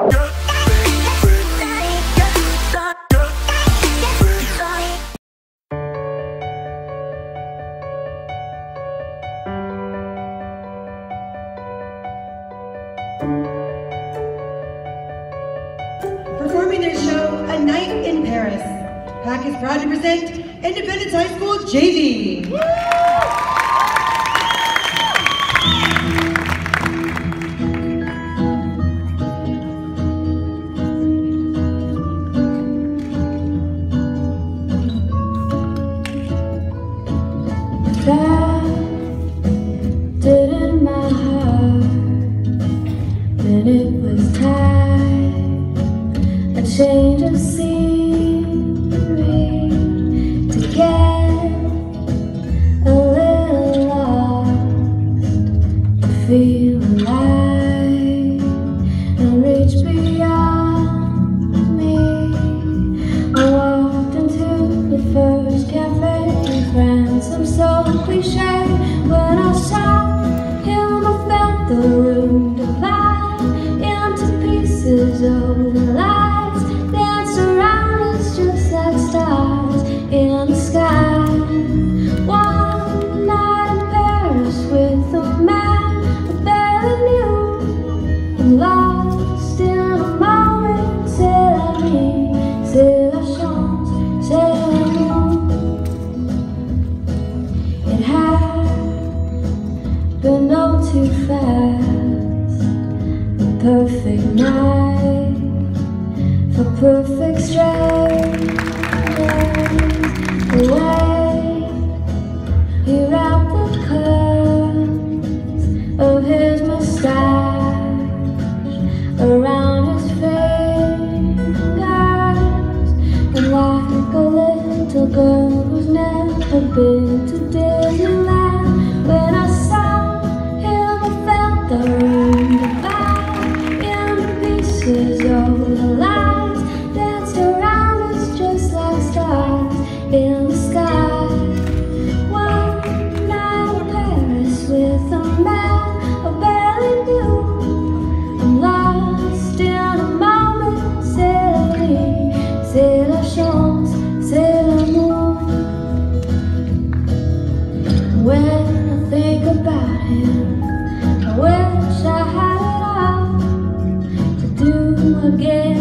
Performing their show, A Night in Paris, PAACC is proud to present Independence High School JV. Did in my heart when it was time, a change of scenery to get a little lost, to feel alive and reach beyond me. I walked into the first cafe and friends, I'm so cliche. When I saw him, I felt the room divide into pieces of the lights dance around us just like stars in the sky. One night in Paris with a man I barely knew, and lost in a moment. C'est la vie, c'est la chance, c'est l'amour. It happened all too fast, the perfect night for perfect strangers. The way he wrapped the curls of his mustache around his fingers, and like a little girl who's never been to Disneyland. When I saw him, I felt the room divide into pieces of the lights danced around us just like stars in the sky. One night in Paris with a man I barely knew, I'm lost in a moment. C'est la vie, c'est la chance, c'est l'amour. When I think about him, I wish I had it all to do again.